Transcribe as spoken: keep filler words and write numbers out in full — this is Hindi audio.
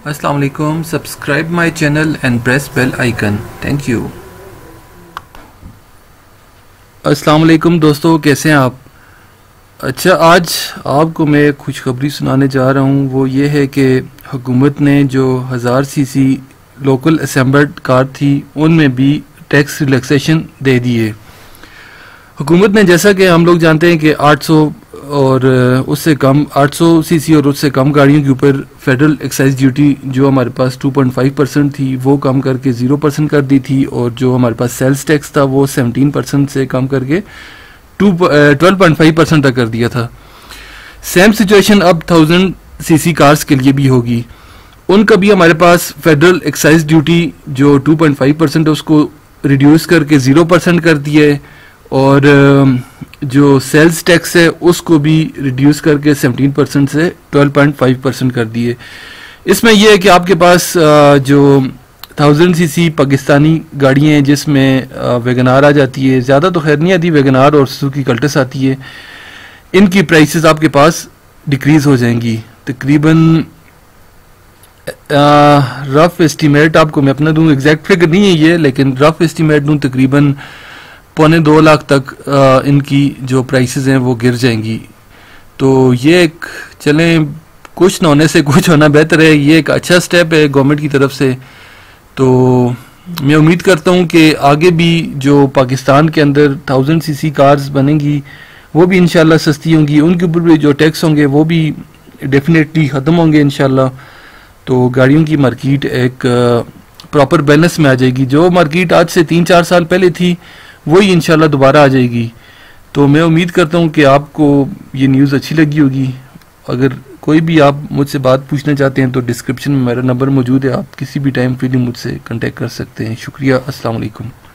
अस्सलाम वालेकुम। Subscribe my channel and press bell icon. Thank you. अस्सलाम वालेकुम दोस्तों, कैसे हैं आप? अच्छा, आज आपको मैं खुशखबरी सुनाने जा रहा हूँ। वो ये है कि हुकूमत ने जो हज़ार सीसी लोकल असेंबल्ड कार थी उनमें भी टैक्स रिलैक्सेशन दे दी है हुकूमत ने। जैसा कि हम लोग जानते हैं कि आठ सौ और उससे कम आठ सौ सीसी और उससे कम गाड़ियों के ऊपर फेडरल एक्साइज ड्यूटी जो हमारे पास दो पॉइंट पाँच परसेंट थी वो कम करके ज़ीरो परसेंट कर दी थी, और जो हमारे पास सेल्स टैक्स था वो सत्रह परसेंट से कम करके two twelve point five percent तक कर दिया था। सेम सिचुएशन अब थाउजेंड सीसी कार्स के लिए भी होगी। उनका भी हमारे पास फेडरल एक्साइज ड्यूटी जो टू पॉइंट फाइव परसेंट है उसको रिड्यूस करके ज़ीरो परसेंट कर दिया है, और जो सेल्स टैक्स है उसको भी रिड्यूस करके सत्रह परसेंट से ट्वेल्व पॉइंट फाइव परसेंट कर दिए। इसमें यह है कि आपके पास जो थाउजेंड सीसी पाकिस्तानी गाड़ियाँ हैं जिसमें वैगनार आ जाती है, ज़्यादा तो खैर नहीं आती, वैगनार और सुजुकी कल्टस आती है, इनकी प्राइसेस आपके पास डिक्रीज़ हो जाएंगी। तकरीबन रफ एस्टीमेट आपको मैं अपना दूँ, एग्जैक्ट फिगर नहीं है ये, लेकिन रफ एस्टीमेट दूँ तकरीबन पौने दो लाख तक आ, इनकी जो प्राइसेस हैं वो गिर जाएंगी। तो ये एक चलें, कुछ ना होने से कुछ होना बेहतर है, ये एक अच्छा स्टेप है गवर्नमेंट की तरफ से। तो मैं उम्मीद करता हूँ कि आगे भी जो पाकिस्तान के अंदर थाउजेंड सीसी कार्स बनेंगी वो भी इंशाल्लाह सस्ती होंगी, उनके ऊपर भी जो टैक्स होंगे वो भी डेफिनेटली ख़त्म होंगे इंशाल्लाह। तो गाड़ियों की मार्केट एक प्रॉपर बैलेंस में आ जाएगी। जो मार्केट आज से तीन चार साल पहले थी वही इंशाल्लाह दोबारा आ जाएगी। तो मैं उम्मीद करता हूँ कि आपको ये न्यूज़ अच्छी लगी होगी। अगर कोई भी आप मुझसे बात पूछना चाहते हैं तो डिस्क्रिप्शन में मेरा नंबर मौजूद है, आप किसी भी टाइम फ्रीली मुझसे कांटेक्ट कर सकते हैं। शुक्रिया। अस्सलाम वालेकुम।